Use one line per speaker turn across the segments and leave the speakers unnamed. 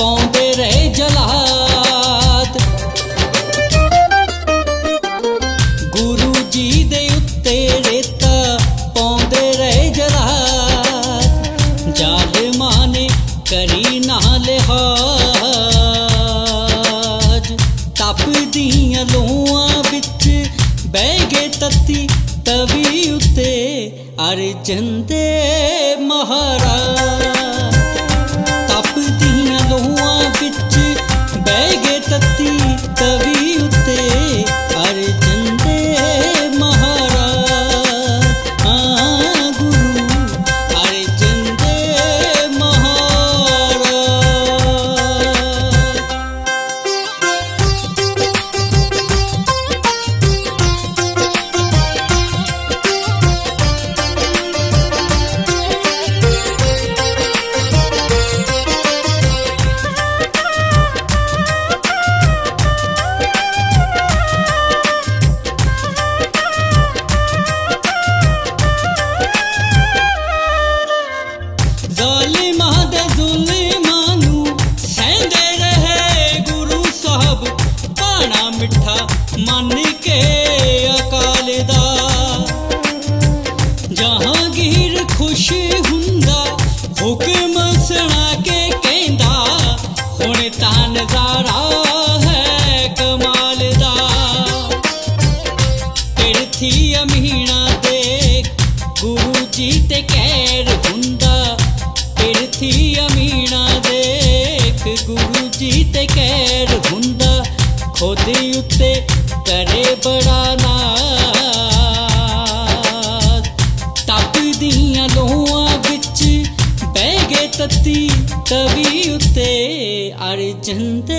पाउंदे रहे जलाद। गुरु जी दे उत्ते रेता पाउंदे रहे जलाद। जालिमां ने करी ना लिहाज। तपदियां लोआं विच बह गए तत्ती तवी उत्ते अर्जन दे महाराज। तपदियां लोआं विच बह गए तत्ती तवी उत्ते अर्जन दे महाराज। हाँ गुरु अर्जन दे महाराज। ज़ालिमां दे ज़ुल्मां नूं सहंदे रहे गुरु साहब भाणा मिठा मन के अकाल दा। जहांगीर खुश हुंदा हुक्म सुना के कहंदा हुण तां नज़ारा है कमाल दा। पिरथी अमीना देख गुरु जी ते कहर हुंदा। पिरथी अमीना देख गुरु जी ते कहर हुंदा। खुद उत्ते करे बड़ा नाज। तपदियां लोआं विच बह गए तत्ती तवी उत्ते अर्जन दे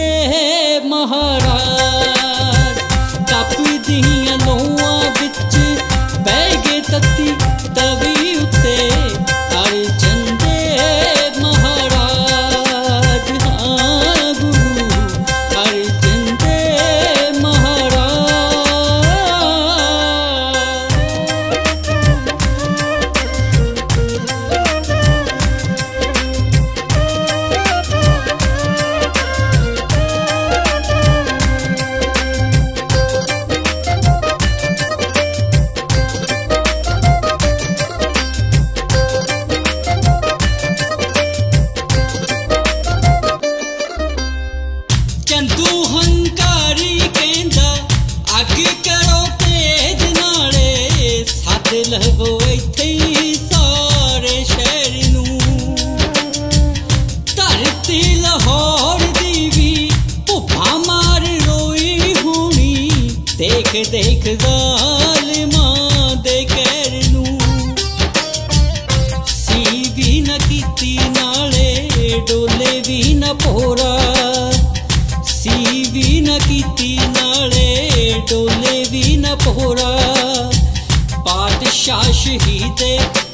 महाराज। तपदियां लोआं विच बह गए तत्ती तवी उत्ते अर्जन दे महाराज। हाँ गुरु अर्जन दे चंदू हंकारी कहंदा अग करो तेज नाले। सद लवो इत्थे सारे शहर नूं। धरती लाहौर दी भी भुब्बा मार रोई होनी। देख देख ज़ालिमां दे कहर नूं। सी भी न कीती नाले डोले भी न पोरा। सी भी न कीती नाले डोले भी न पोरा। पातशाह शहीदे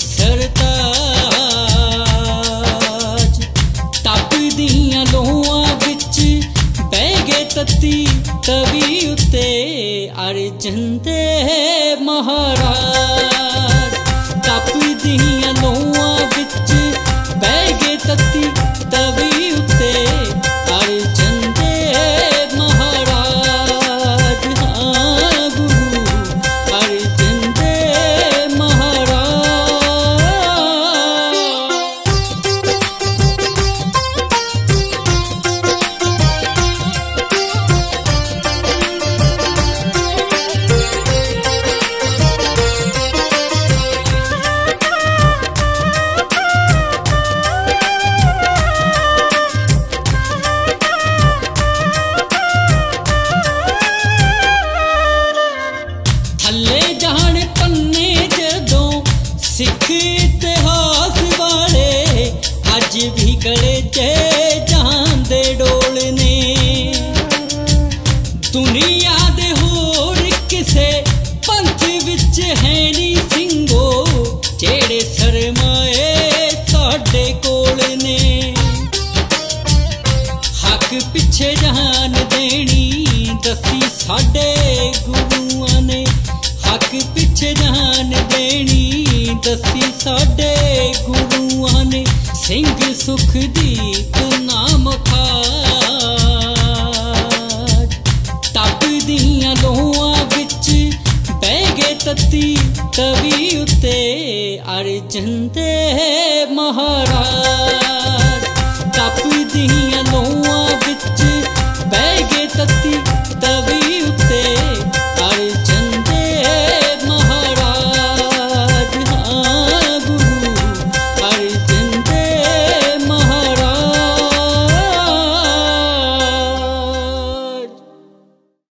सरताज। तपदियां लोआं विच बह गए तत्ती तवी उत्ते अर्जन दे महाराज। तपदियां लोआं विच बह गए तत्ती तवी उत्ते अर्जन दे महाराज। हाँ गुरु अर्जन दे थल्ले जान पन्ने जदों सिख इतिहास वाले अज भी गले च जांदे डोलने। दुनिया दे होर किसे पंथ विच है नी सिंगो जेड़े सरमाए साडे कोल ने। हक पिछे जान देनी दसी साडे गुरुआं ने। हक पिछे जान देनी दसी साडे गुरुआं ने। सिंह सुखदीप नाम था चंदे